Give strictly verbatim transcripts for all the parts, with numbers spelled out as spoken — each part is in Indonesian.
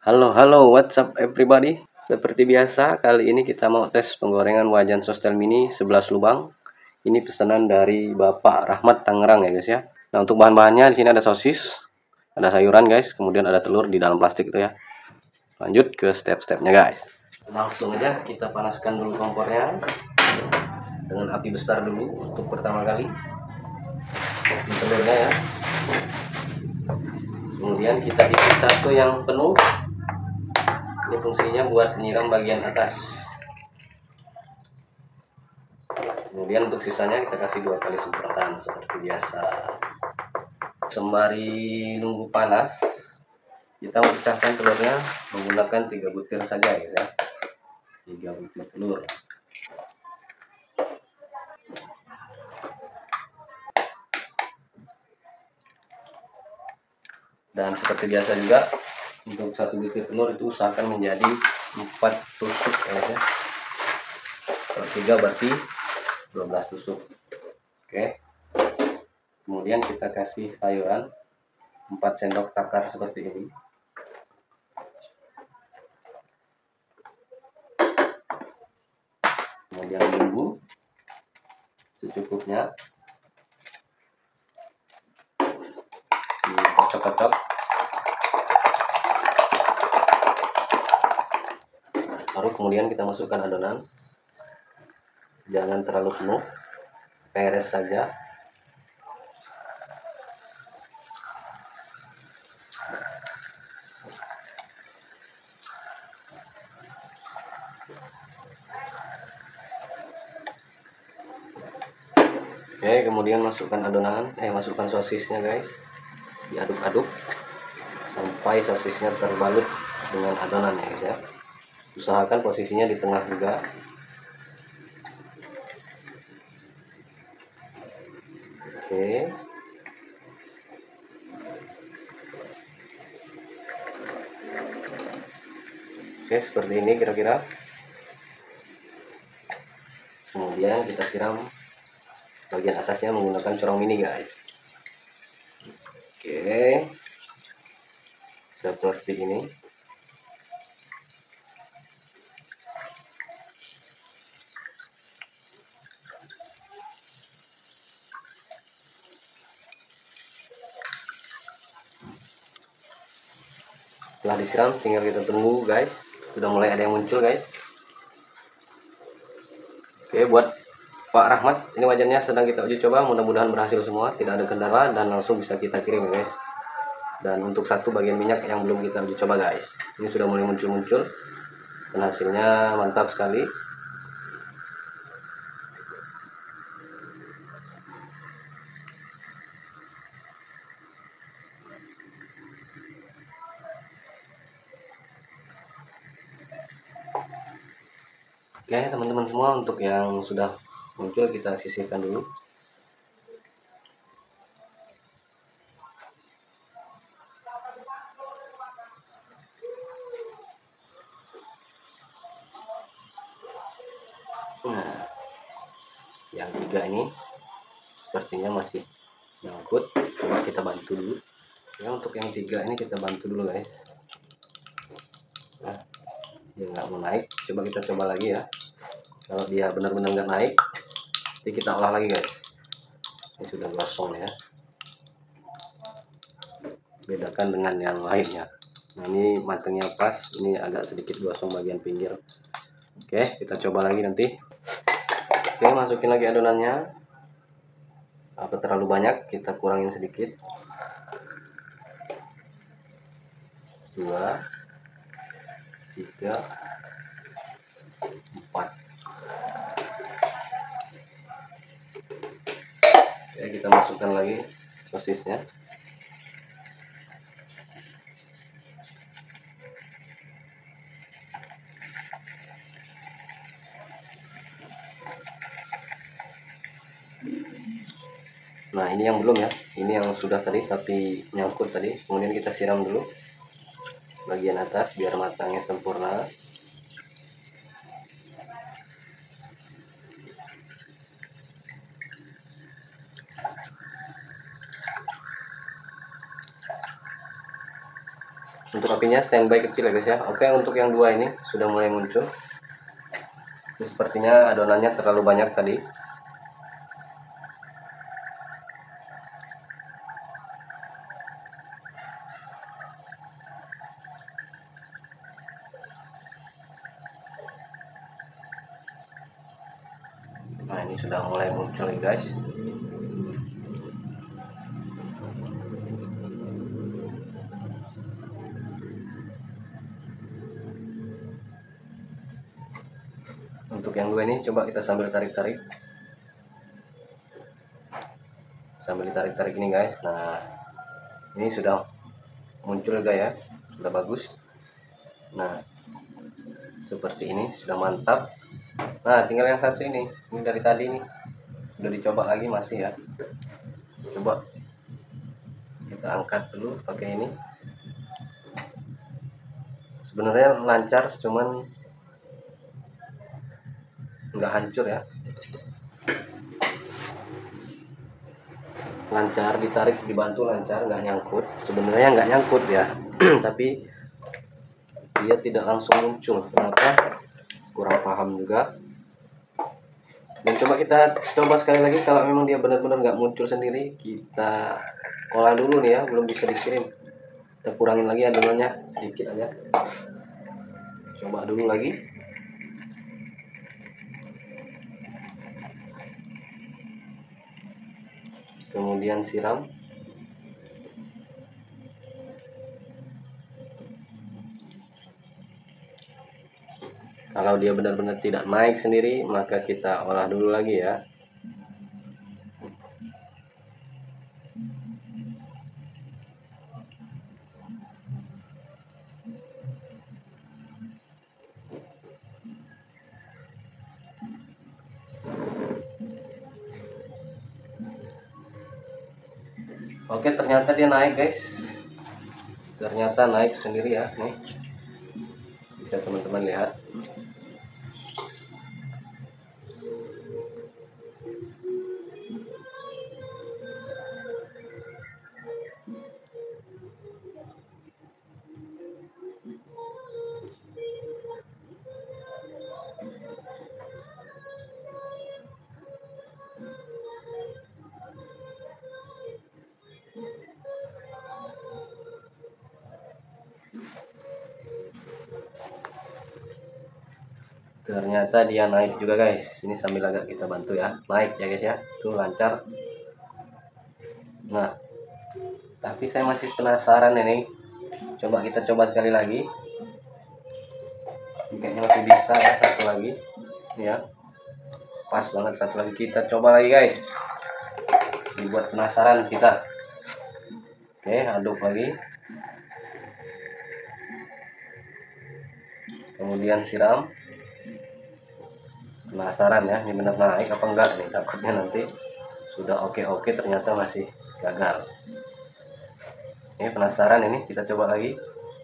Halo, halo, what's up everybody? Seperti biasa, kali ini kita mau tes penggorengan wajan Sostel Mini sebelas lubang. Ini pesanan dari Bapak Rahmat Tangerang ya guys ya. Nah, untuk bahan-bahannya di sini ada sosis, ada sayuran guys, kemudian ada telur di dalam plastik itu ya. Lanjut ke step-stepnya guys. Langsung aja kita panaskan dulu kompornya dengan api besar dulu untuk pertama kali. Ini telurnya ya. Kemudian kita isi satu yang penuh. Ini fungsinya buat nyiram bagian atas. Kemudian untuk sisanya kita kasih dua kali semprotan seperti biasa. Sembari nunggu panas, kita pecahkan telurnya menggunakan tiga butir saja guys ya. Tiga butir telur. Dan seperti biasa juga, untuk satu butir telur itu usahakan menjadi empat tusuk ya guys ya. Per tiga berarti dua belas tusuk. Oke. Kemudian kita kasih sayuran empat sendok takar seperti ini. Kemudian bumbu secukupnya, dikocok-kocok. Baru kemudian kita masukkan adonan, jangan terlalu penuh, peres saja. Oke, kemudian masukkan adonan, eh masukkan sosisnya guys, diaduk-aduk sampai sosisnya terbalut dengan adonan ya guys ya. Usahakan posisinya di tengah juga. Oke. Oke, seperti ini kira-kira. Kemudian kita siram bagian atasnya menggunakan corong mini guys. Oke, seperti ini. Setelah disiram tinggal kita tunggu guys, sudah mulai ada yang muncul guys. Oke, buat Pak Rahmat, ini wajannya sedang kita uji coba, mudah-mudahan berhasil semua, tidak ada kendala dan langsung bisa kita kirim guys. Dan untuk satu bagian minyak yang belum kita uji coba guys, ini sudah mulai muncul-muncul dan hasilnya mantap sekali. Oke teman-teman semua, untuk yang sudah muncul kita sisihkan dulu. Nah, yang tiga ini sepertinya masih nyangkut, coba kita bantu dulu ya. Untuk yang tiga ini kita bantu dulu guys. Nah, dia nggak mau naik, coba kita coba lagi ya. Kalau dia benar-benar nggak naik, nanti kita olah lagi guys. Ini sudah gosong ya, bedakan dengan yang lainnya. Nah, ini matangnya pas, ini agak sedikit gosong bagian pinggir. Oke, kita coba lagi nanti. Oke, masukin lagi adonannya. Apa terlalu banyak, kita kurangin sedikit. Dua, tiga, empat. Oke, kita masukkan lagi sosisnya. Nah, ini yang belum ya, ini yang sudah tadi tapi nyangkut tadi. Kemudian kita siram dulu bagian atas biar matangnya sempurna. Untuk apinya standby kecil ya guys ya. Oke, untuk yang dua ini sudah mulai muncul. Ini sepertinya adonannya terlalu banyak tadi. Nah, ini sudah mulai muncul nih guys. Untuk yang dua ini coba kita sambil tarik-tarik. Sambil ditarik-tarik ini guys. Nah, ini sudah muncul guys ya. Sudah bagus. Nah, seperti ini sudah mantap. Nah, tinggal yang satu ini. Ini dari tadi nih. Udah dicoba lagi masih ya. Coba kita angkat dulu pakai ini. Sebenarnya lancar, cuman nggak hancur ya. Lancar, ditarik dibantu lancar, nggak nyangkut. Sebenarnya nggak nyangkut ya. Tapi dia tidak langsung muncul. Kenapa? Kurang paham juga. Dan coba kita coba sekali lagi, kalau memang dia benar-benar nggak muncul sendiri, kita olah dulu nih ya, belum bisa dikirim. Kita kurangin lagi adonannya sedikit aja. Coba dulu lagi. Kemudian siram. Kalau dia benar-benar tidak naik sendiri, maka kita olah dulu lagi ya. Oke, ternyata dia naik guys. Ternyata naik sendiri ya, nih. Bisa teman-teman lihat. Ternyata dia naik juga guys. Ini sambil agak kita bantu ya. Naik ya guys ya. Tuh lancar. Nah, tapi saya masih penasaran ini. Coba kita coba sekali lagi. Kayaknya masih bisa ya, satu lagi. Ya. Pas banget, satu lagi. Kita coba lagi guys. Dibuat penasaran kita. Oke, aduk lagi. Kemudian siram. Penasaran ya, ini benar naik apa enggak nih, takutnya nanti sudah oke-oke ternyata masih gagal. Ini penasaran ini, kita coba lagi.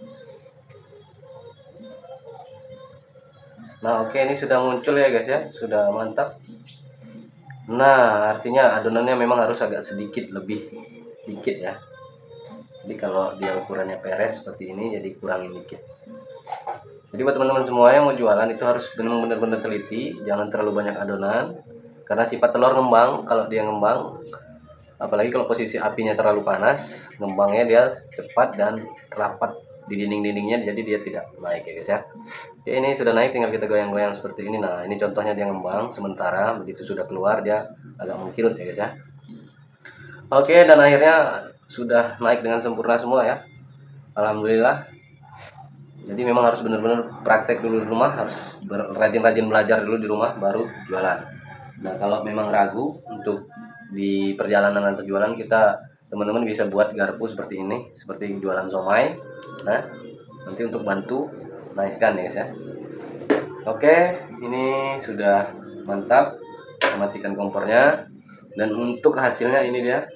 Nah, oke, ini sudah muncul ya guys ya, sudah mantap. Nah, artinya adonannya memang harus agak sedikit lebih dikit ya. Jadi kalau dia ukurannya peres seperti ini, jadi kurangin dikit. Jadi buat teman-teman semua yang mau jualan itu harus benar-benar teliti, jangan terlalu banyak adonan. Karena sifat telur ngembang, kalau dia ngembang, apalagi kalau posisi apinya terlalu panas, ngembangnya dia cepat dan rapat di dinding-dindingnya, jadi dia tidak naik ya guys ya. Oke, ini sudah naik, tinggal kita goyang-goyang seperti ini. Nah, ini contohnya dia ngembang sementara, begitu sudah keluar dia agak mengkirut ya guys ya. Oke, dan akhirnya sudah naik dengan sempurna semua ya. Alhamdulillah. Jadi memang harus benar-benar praktek dulu di rumah, harus rajin-rajin belajar dulu di rumah baru jualan. Nah, kalau memang ragu untuk di perjalanan atau jualan, kita teman-teman bisa buat garpu seperti ini, seperti jualan somai. Nah, nanti untuk bantu naikkan ya guys ya. Oke, ini sudah mantap. Kita matikan kompornya, dan untuk hasilnya ini dia.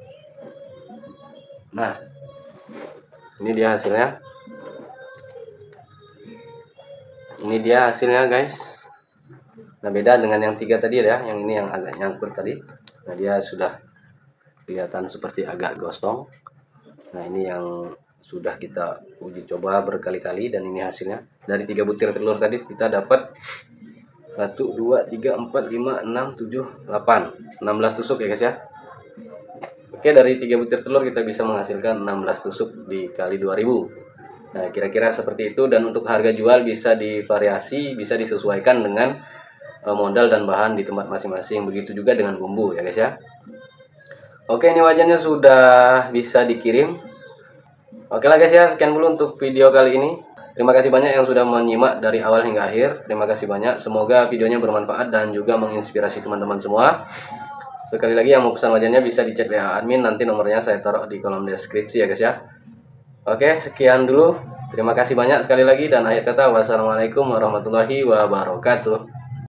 Nah, ini dia hasilnya. Ini dia hasilnya guys. Nah, beda dengan yang tiga tadi ya, yang ini yang agak nyangkut tadi. Nah, dia sudah kelihatan seperti agak gosong. Nah, ini yang sudah kita uji coba berkali-kali, dan ini hasilnya. Dari tiga butir telur tadi kita dapat satu, dua, tiga, empat, lima, enam, tujuh, delapan, enam belas tusuk ya guys ya. Oke, dari tiga butir telur kita bisa menghasilkan enam belas tusuk dikali dua ribu. Nah, kira-kira seperti itu. Dan untuk harga jual bisa divariasi, bisa disesuaikan dengan modal dan bahan di tempat masing-masing. Begitu juga dengan bumbu ya guys ya. Oke, ini wajannya sudah bisa dikirim. Oke lah guys ya, sekian dulu untuk video kali ini. Terima kasih banyak yang sudah menyimak dari awal hingga akhir. Terima kasih banyak. Semoga videonya bermanfaat dan juga menginspirasi teman-teman semua. Sekali lagi yang mau pesan wajannya bisa dicek W A admin. Nanti nomornya saya taruh di kolom deskripsi ya guys ya. Oke, sekian dulu. Terima kasih banyak sekali lagi. Dan akhir kata, wassalamualaikum warahmatullahi wabarakatuh.